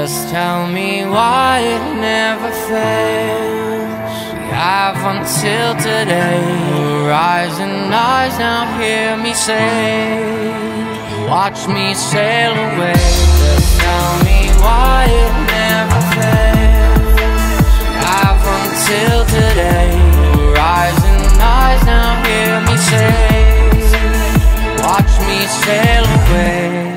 Just tell me why it never fails. We have until today. Rising eyes now hear me say, watch me sail away. Just tell me why it never fails. We have until today. Rising eyes now hear me say, watch me sail away.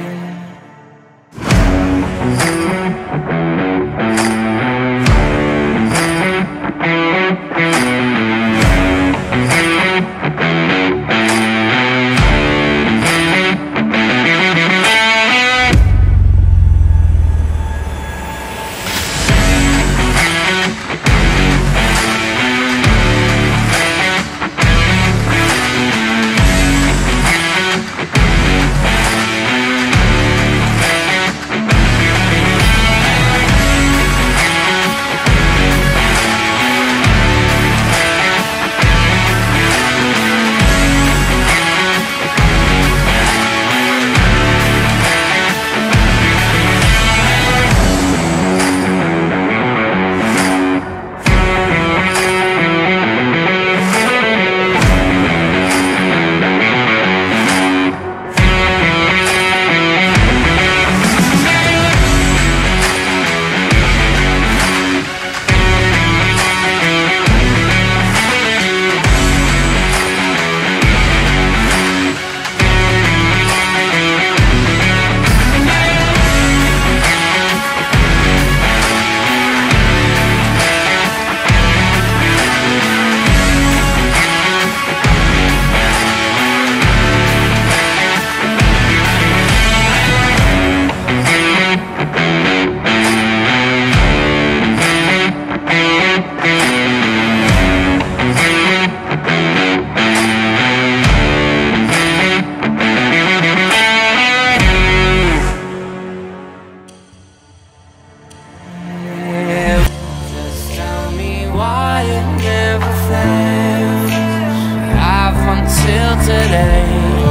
Until today,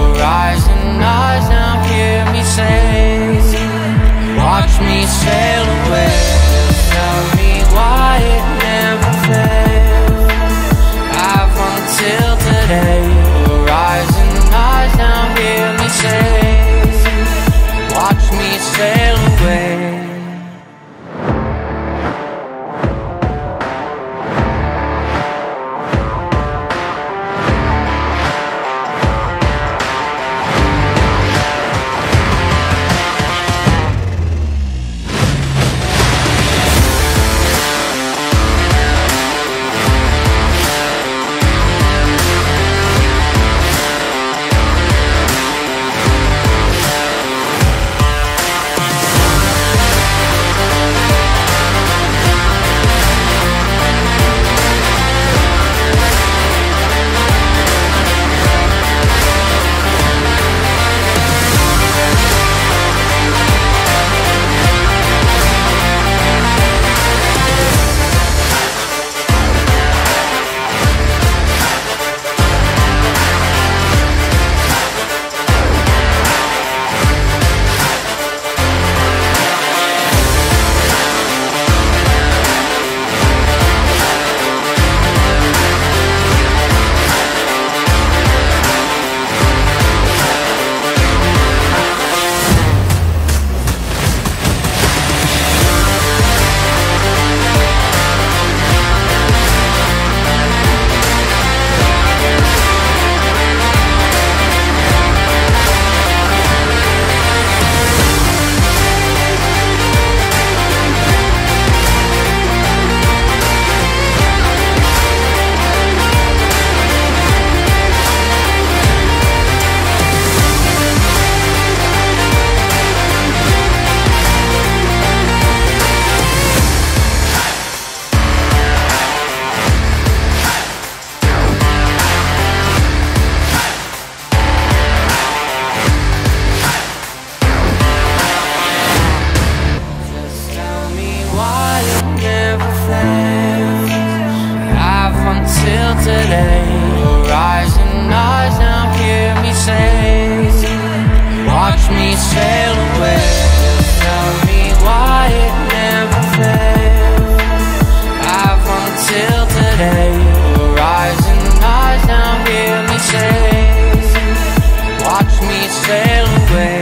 rising eyes now hear me say, watch me sail away. Just tell me why it never fails. Have until today, rising eyes now hear me say, watch me sail away. today. Rising eyes now hear me say, watch me sail away. Tell me why it sail away.